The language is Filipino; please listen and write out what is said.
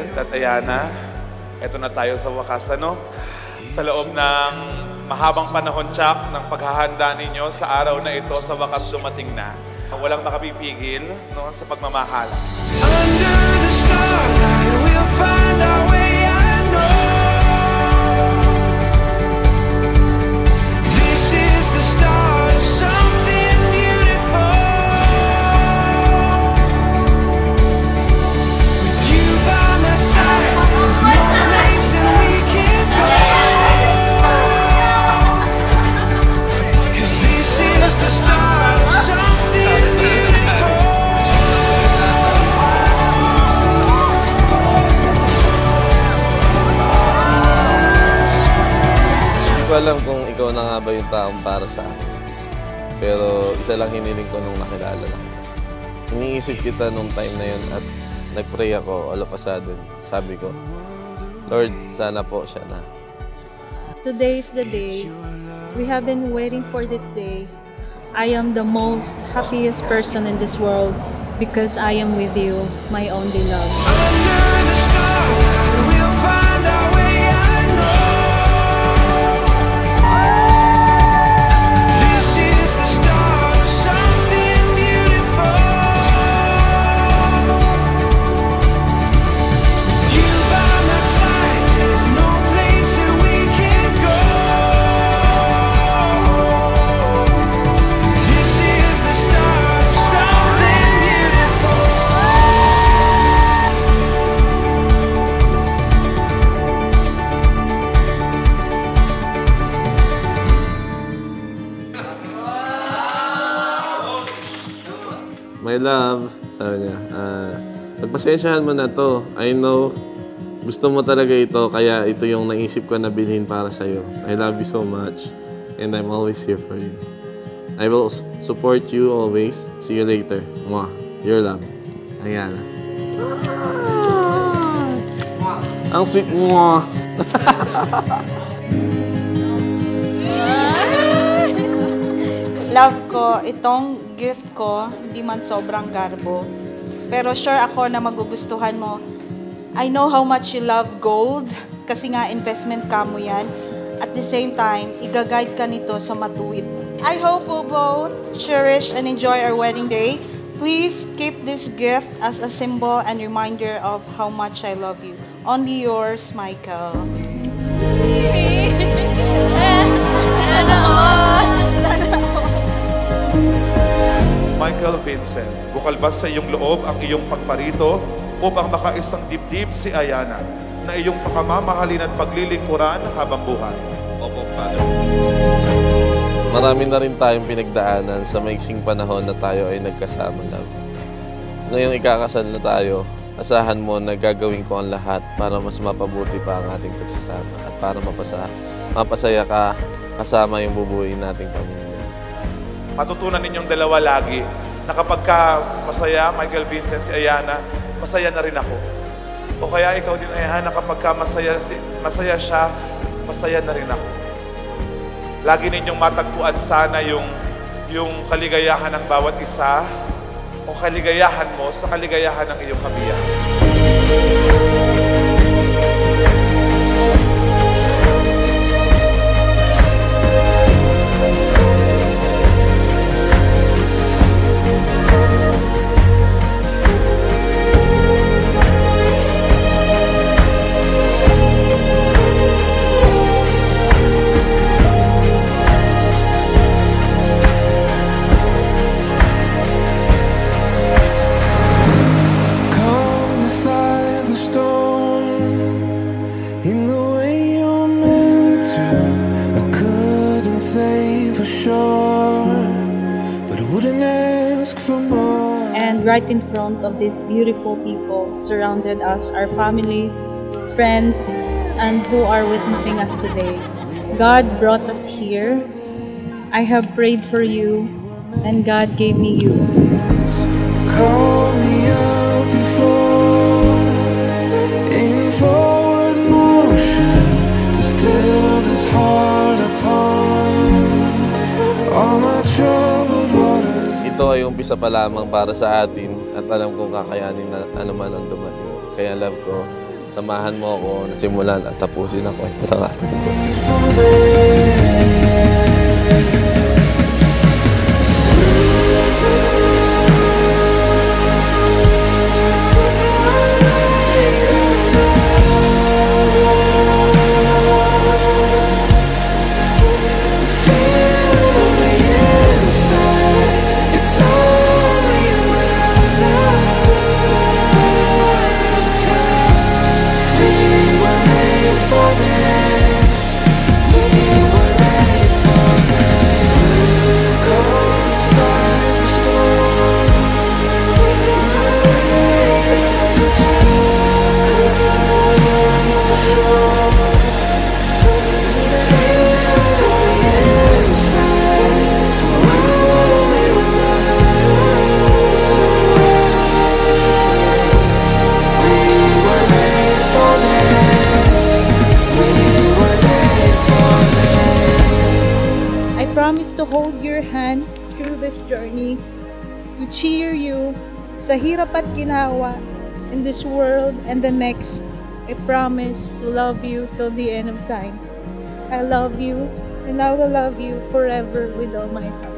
Vincent at Ayana, eto na tayo sa wakas, ano? Sa loob ng mahabang panahon, Chuck, ng paghahanda ninyo sa araw na ito, sa wakas dumating na. Walang makapipigil, no, sa pagmamahal. Under the starlight, we'll find our way, I know. This is the start of something beautiful. With you by my side, there's no place that we can go. 'Cause this is the start of something beautiful. Hindi ko alam kung ikaw na nga ba yung taong para sa akin. Pero isa lang hiniling ko nung nakilala na. Iniisip kita nung time na yun at nag-pray ako all of a sudden. Sabi ko, Lord, sana po siya na. Today is the day. We have been waiting for this day. I am the most happiest person in this world because I am with you, my only love. Under the starlight, we'll find our way, I know. This is the start of something beautiful. With you by my side, there's no place that we can go. This is the start of something beautiful. My love, sabi niya, pagpasensyahan mo na to. I know, gusto mo talaga ito, kaya ito yung naisip ko na bilhin para sa'yo. I love you so much, and I'm always here for you. I will support you always. See you later. Mwah. Your love. Ayana. Ang sweet mo. Love ko, itong gift ko, hindi man sobrang garbo. Pero sure ako na magugustuhan mo. I know how much you love gold, kasi nga investment ka mo yan. At the same time, iga-guide ka nito sa matuwid. I hope we'll both cherish and enjoy our wedding day. Please keep this gift as a symbol and reminder of how much I love you. Only yours, Michael. Michael Vincent, bukal ba sa iyong loob ang iyong pagparito upang makaisang dibdib si Ayana na iyong pakamamahalin at paglilingkuran habang buhay? Opo, Father. Marami na rin tayong pinagdaanan sa maiksing panahon na tayo ay nagkasama, love. Ngayong ikakasal na tayo, asahan mo na gagawin ko ang lahat para mas mapabuti pa ang ating pagsasama at para mapasaya ka kasama yung bubuuin nating pamilya. Matutunan ninyong dalawa lagi na kapag ka masaya, Michael Vincent, si Ayana, masaya na rin ako. O kaya ikaw din, Ayana, kapag ka masaya siya, masaya na rin ako. Lagi ninyong matagpuan sana yung kaligayahan ng bawat isa o kaligayahan mo sa kaligayahan ng iyong kabiyak. Come beside the storm in the way you're meant to. I couldn't say for sure, but I wouldn't ask for more. And right in front of these beautiful people surrounded us, our families, friends, and who are witnessing us today. God brought us here. I have prayed for you, and God gave me you. Call me up before in forward motion to still this heart upon all my troubled waters. Ito ay umpisa pa lamang para sa atin at alam kong kakayanin na anuman ang dumating. Kaya love ko, samahan mo ako na simulan at tapusin ako. Ito lang atin. I promise to hold your hand through this journey, to cheer you sa hirap at ginawa in this world and the next. I promise to love you till the end of time. I love you and I will love you forever with all my heart.